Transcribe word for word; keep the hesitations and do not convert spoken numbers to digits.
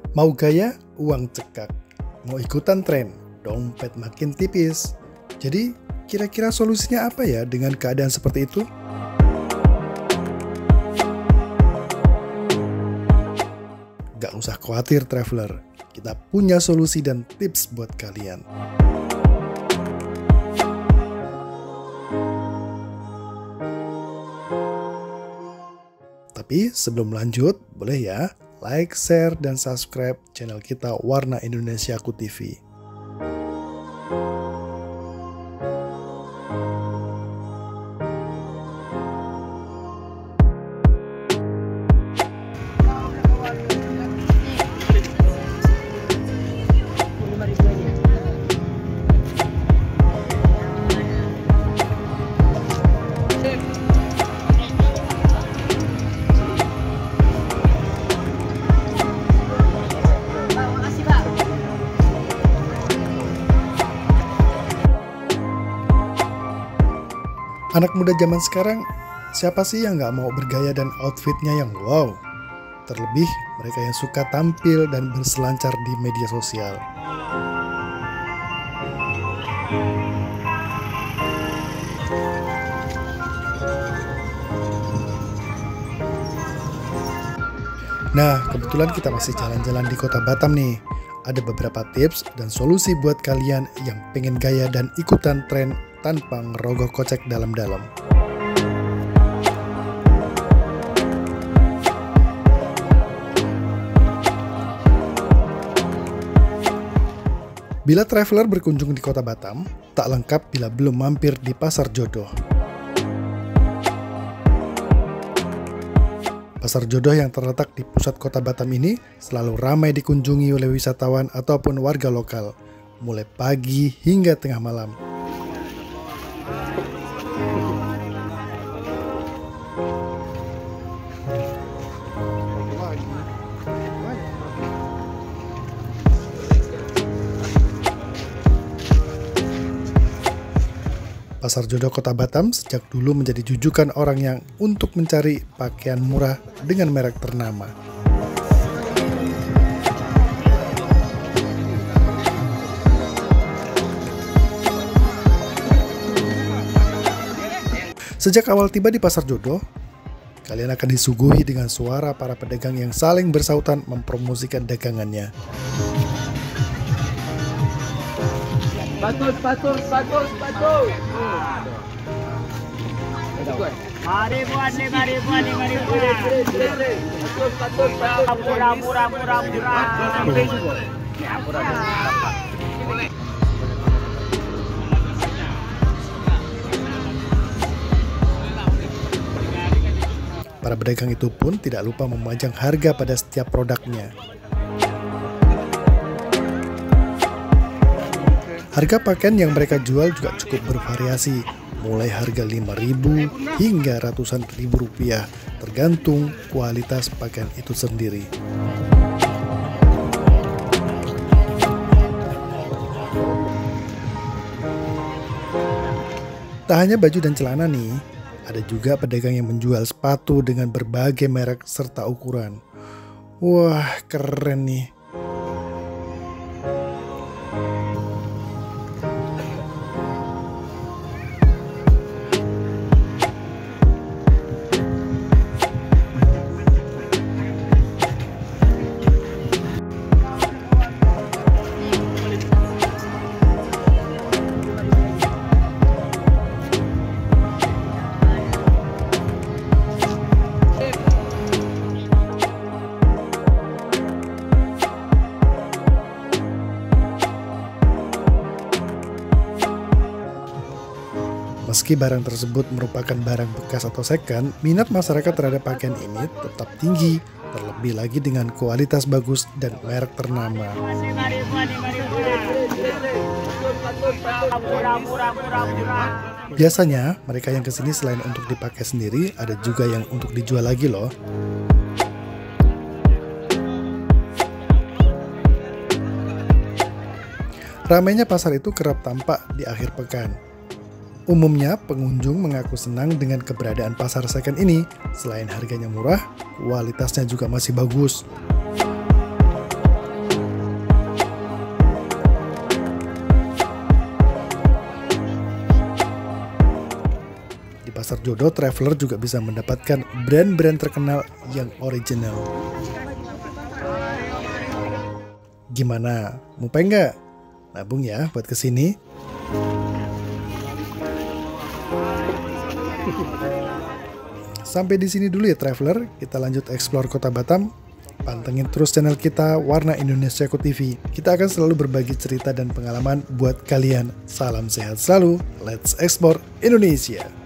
Mau gaya, uang cekak. Mau ikutan tren, dompet makin tipis. Jadi, kira-kira solusinya apa ya dengan keadaan seperti itu? Gak usah khawatir traveler, kita punya solusi dan tips buat kalian. Tapi sebelum lanjut, boleh ya like, share, dan subscribe channel kita Warna Indonesiaku T V. Anak muda zaman sekarang, siapa sih yang nggak mau bergaya dan outfitnya yang wow? Terlebih mereka yang suka tampil dan berselancar di media sosial. Nah, kebetulan kita masih jalan-jalan di kota Batam nih. Ada beberapa tips dan solusi buat kalian yang pengen gaya dan ikutan tren tanpa ngerogoh kocek dalam-dalam. Bila traveler berkunjung di kota Batam, tak lengkap bila belum mampir di Pasar Jodoh. Pasar Jodoh yang terletak di pusat kota Batam ini selalu ramai dikunjungi oleh wisatawan ataupun warga lokal, mulai pagi hingga tengah malam. Pasar Jodoh Kota Batam sejak dulu menjadi jujukan orang yang untuk mencari pakaian murah dengan merek ternama. Sejak awal tiba di Pasar Jodoh, kalian akan disuguhi dengan suara para pedagang yang saling bersautan mempromosikan dagangannya. Batul, batul, batul, batul. Mari buat nih, mari buat nih, mari buat. Batul, batul, batul. Murah, murah, murah, murah. Para pedagang itu pun tidak lupa memajang harga pada setiap produknya. Harga pakaian yang mereka jual juga cukup bervariasi, mulai harga lima ribu hingga ratusan ribu rupiah, tergantung kualitas pakaian itu sendiri. Tak hanya baju dan celana nih, ada juga pedagang yang menjual sepatu dengan berbagai merek serta ukuran. Wah, keren nih. Meski barang tersebut merupakan barang bekas atau second, minat masyarakat terhadap pakaian ini tetap tinggi, terlebih lagi dengan kualitas bagus dan merek ternama. Biasanya, mereka yang kesini selain untuk dipakai sendiri, ada juga yang untuk dijual lagi loh. Ramainya pasar itu kerap tampak di akhir pekan. Umumnya, pengunjung mengaku senang dengan keberadaan pasar second ini. Selain harganya murah, kualitasnya juga masih bagus. Di pasar jodoh, traveler juga bisa mendapatkan brand-brand terkenal yang original. Gimana? Mau pengen nggak? Nabung ya buat kesini. Sampai di sini dulu ya traveler, kita lanjut explore Kota Batam. Pantengin terus channel kita Warna Indonesiaku T V. Kita akan selalu berbagi cerita dan pengalaman buat kalian. Salam sehat selalu. Let's explore Indonesia.